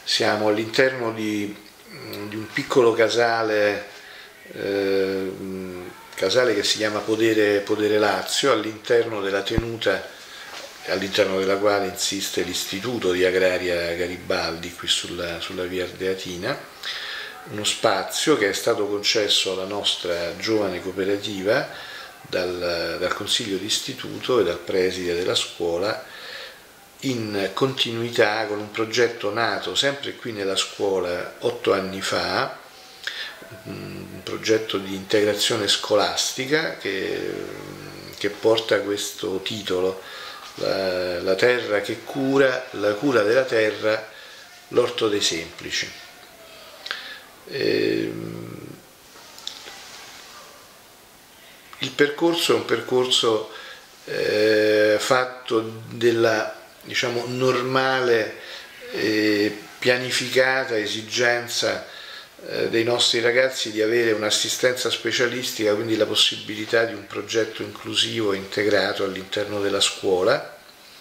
Siamo all'interno di un piccolo casale, che si chiama Podere Lazio, all'interno della tenuta, all'interno della quale insiste l'Istituto di Agraria Garibaldi, qui sulla via Ardeatina, uno spazio che è stato concesso alla nostra giovane cooperativa dal Consiglio d'Istituto e dal preside della scuola, in continuità con un progetto nato sempre qui nella scuola 8 anni fa, un progetto di integrazione scolastica che porta questo titolo: la terra che cura, la cura della terra, l'orto dei semplici. Il percorso è un percorso fatto della, diciamo, normale pianificata esigenza dei nostri ragazzi di avere un'assistenza specialistica, quindi la possibilità di un progetto inclusivo e integrato all'interno della scuola,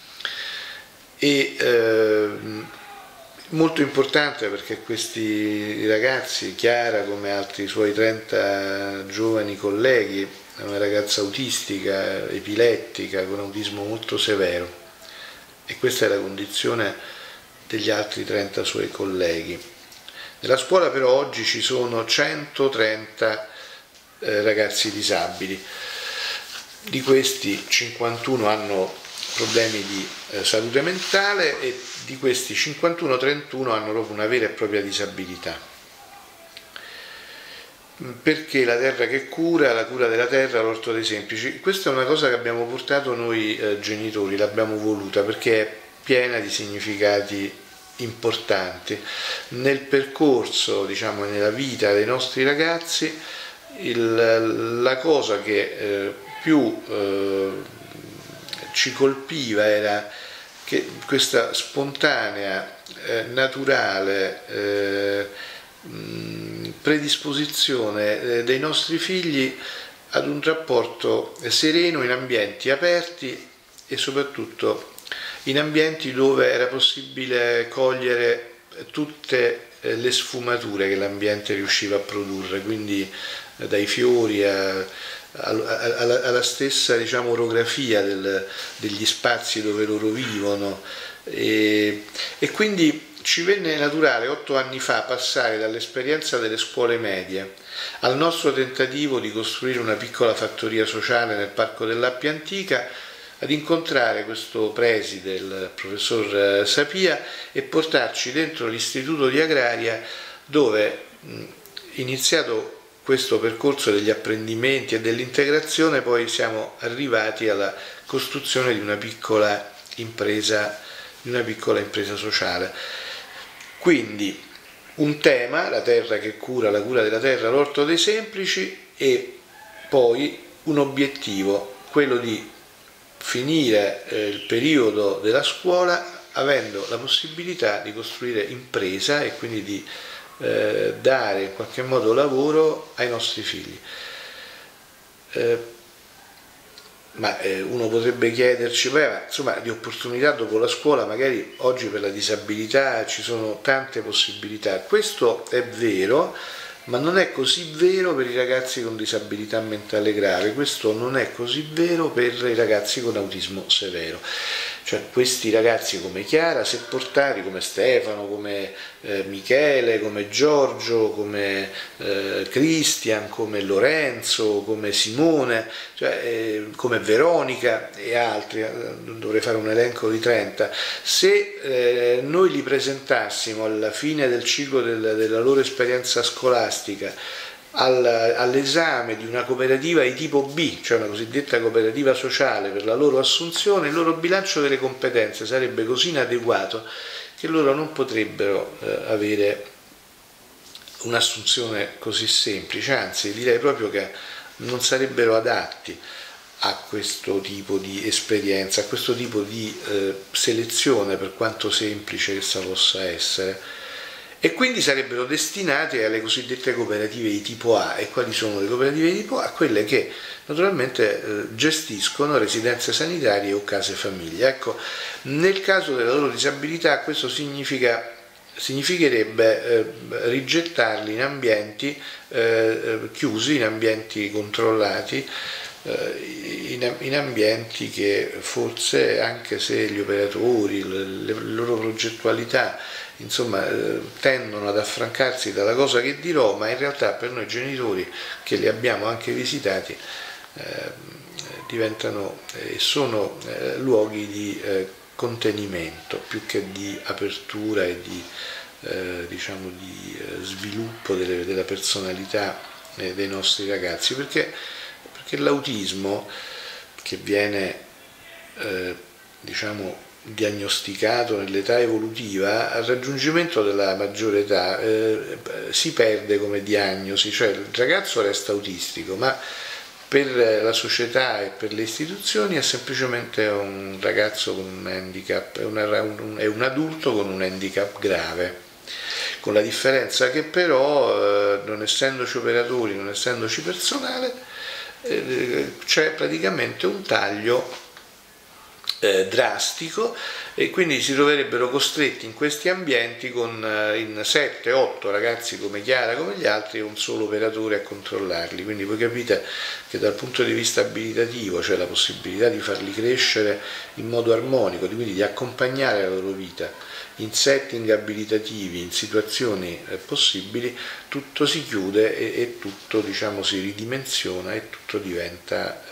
e molto importante perché questi ragazzi, Chiara come altri suoi 30 giovani colleghi, è una ragazza autistica, epilettica, con autismo molto severo, e questa è la condizione degli altri 30 suoi colleghi. Nella scuola però oggi ci sono 130 ragazzi disabili, di questi 51 hanno problemi di salute mentale e di questi 51, 31 hanno proprio una vera e propria disabilità. Perché la terra che cura, la cura della terra, l'orto dei semplici? Questa è una cosa che abbiamo portato noi genitori, l'abbiamo voluta perché è piena di significati importanti. Nel percorso, diciamo, nella vita dei nostri ragazzi, la cosa che più ci colpiva era che questa spontanea, naturale predisposizione dei nostri figli ad un rapporto sereno in ambienti aperti e soprattutto in ambienti dove era possibile cogliere tutte le sfumature che l'ambiente riusciva a produrre, quindi dai fiori alla stessa, diciamo, orografia degli spazi dove loro vivono, e quindi ci venne naturale 8 anni fa passare dall'esperienza delle scuole medie al nostro tentativo di costruire una piccola fattoria sociale nel Parco dell'Appia Antica, ad incontrare questo preside, il professor Sapia, e portarci dentro l'Istituto di Agraria, dove, iniziato questo percorso degli apprendimenti e dell'integrazione, poi siamo arrivati alla costruzione di una piccola impresa sociale. Quindi un tema, la terra che cura, la cura della terra, l'orto dei semplici, e poi un obiettivo, quello di finire il periodo della scuola avendo la possibilità di costruire impresa e quindi di dare in qualche modo lavoro ai nostri figli. Ma uno potrebbe chiederci, beh, insomma, di opportunità dopo la scuola, magari oggi per la disabilità ci sono tante possibilità. Questo è vero, ma non è così vero per i ragazzi con disabilità mentale grave, questo non è così vero per i ragazzi con autismo severo. Cioè questi ragazzi come Chiara, se portati, come Stefano, come Michele, come Giorgio, come Cristian, come Lorenzo, come Simone, cioè, come Veronica e altri, dovrei fare un elenco di 30, se noi li presentassimo alla fine del ciclo della loro esperienza scolastica all'esame di una cooperativa di tipo B, cioè una cosiddetta cooperativa sociale, per la loro assunzione, il loro bilancio delle competenze sarebbe così inadeguato che loro non potrebbero avere un'assunzione così semplice, anzi direi proprio che non sarebbero adatti a questo tipo di esperienza, a questo tipo di selezione, per quanto semplice essa possa essere. E quindi sarebbero destinati alle cosiddette cooperative di tipo A. E quali sono le cooperative di tipo A? Quelle che naturalmente gestiscono residenze sanitarie o case famiglia. Ecco, nel caso della loro disabilità questo significa significherebbe rigettarli in ambienti chiusi, in ambienti controllati, in ambienti che forse, anche se gli operatori, le loro progettualità, insomma, tendono ad affrancarsi dalla cosa che dirò, ma in realtà per noi genitori, che li abbiamo anche visitati, diventano e sono luoghi di contenimento più che di apertura e di, diciamo, di sviluppo della personalità dei nostri ragazzi, perché l'autismo, che viene diciamo diagnosticato nell'età evolutiva, al raggiungimento della maggiore età si perde come diagnosi, cioè il ragazzo resta autistico, ma per la società e per le istituzioni è semplicemente un ragazzo con un handicap, è un adulto con un handicap grave, con la differenza che però, non essendoci operatori, non essendoci personale, c'è praticamente un taglio drastico, e quindi si troverebbero costretti in questi ambienti con in 7-8 ragazzi come Chiara, come gli altri, e un solo operatore a controllarli. Quindi voi capite che dal punto di vista abilitativo, cioè la possibilità di farli crescere in modo armonico, quindi di accompagnare la loro vita in setting abilitativi, in situazioni possibili, tutto si chiude e tutto, diciamo, si ridimensiona e tutto diventa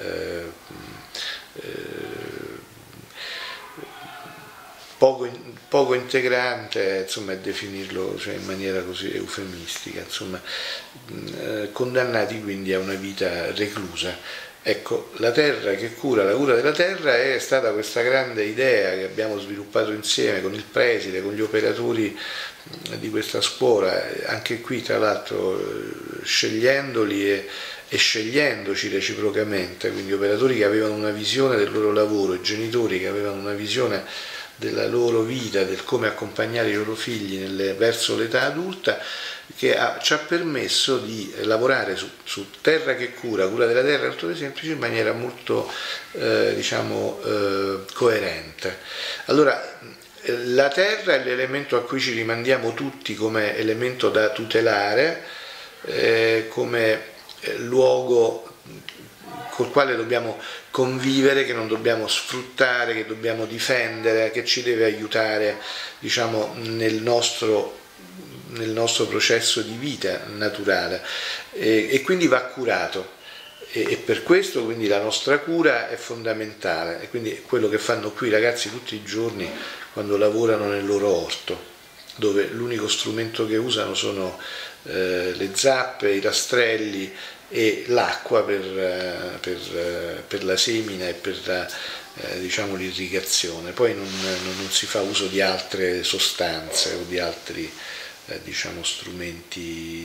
poco integrante, insomma, definirlo, cioè, in maniera così eufemistica, insomma, condannati quindi a una vita reclusa. Ecco, la terra che cura, la cura della terra è stata questa grande idea che abbiamo sviluppato insieme con il preside, con gli operatori di questa scuola, anche qui tra l'altro scegliendoli e scegliendoci reciprocamente, quindi operatori che avevano una visione del loro lavoro e genitori che avevano una visione della loro vita, del come accompagnare i loro figli verso l'età adulta, che ci ha permesso di lavorare su terra che cura della terra, molto semplice, in maniera molto diciamo coerente. Allora, la terra è l'elemento a cui ci rimandiamo tutti come elemento da tutelare, come luogo col quale dobbiamo convivere, che non dobbiamo sfruttare, che dobbiamo difendere, che ci deve aiutare, diciamo, nel nostro processo di vita naturale, e quindi va curato, e per questo quindi la nostra cura è fondamentale, e quindi quello che fanno qui i ragazzi tutti i giorni quando lavorano nel loro orto, dove l'unico strumento che usano sono le zappe, i rastrelli e l'acqua per la semina e per diciamo, l'irrigazione. Poi non si fa uso di altre sostanze o di altri diciamo, strumenti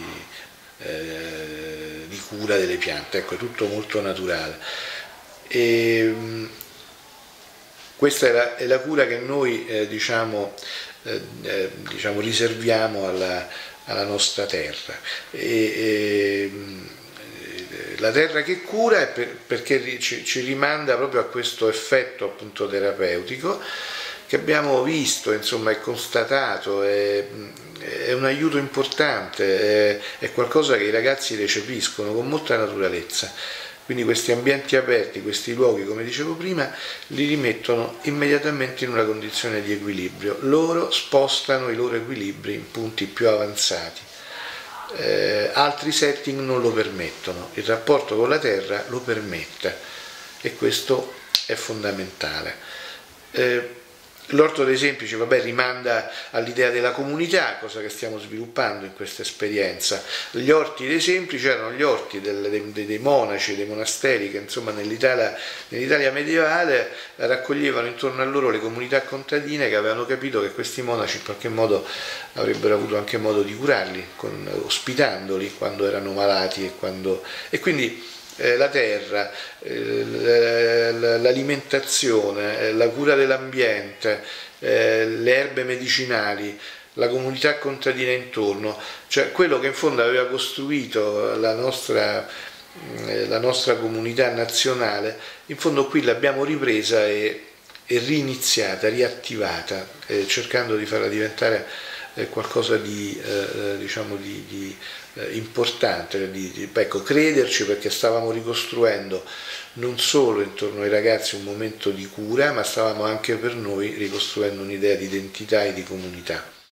di cura delle piante. Ecco, è tutto molto naturale. Questa è la cura che noi diciamo riserviamo alla nostra terra. La terra che cura è perché ci rimanda proprio a questo effetto, appunto, terapeutico che abbiamo visto, insomma, è constatato, è un aiuto importante, è qualcosa che i ragazzi recepiscono con molta naturalezza. Quindi questi ambienti aperti, questi luoghi, come dicevo prima, li rimettono immediatamente in una condizione di equilibrio. Loro spostano i loro equilibri in punti più avanzati. Altri setting non lo permettono, il rapporto con la terra lo permette, e questo è fondamentale. L'orto dei semplici, vabbè, rimanda all'idea della comunità, cosa che stiamo sviluppando in questa esperienza. Gli orti dei semplici erano gli orti dei monaci, dei monasteri, che insomma nell'Italia medievale raccoglievano intorno a loro le comunità contadine, che avevano capito che questi monaci in qualche modo avrebbero avuto anche modo di curarli, ospitandoli quando erano malati, e quindi la terra, l'alimentazione, la cura dell'ambiente, le erbe medicinali, la comunità contadina intorno, cioè quello che in fondo aveva costruito la nostra comunità nazionale, in fondo qui l'abbiamo ripresa e riniziata, riattivata, cercando di farla diventare qualcosa di, diciamo di importante, ecco, crederci, perché stavamo ricostruendo non solo intorno ai ragazzi un momento di cura, ma stavamo anche per noi ricostruendo un'idea di identità e di comunità.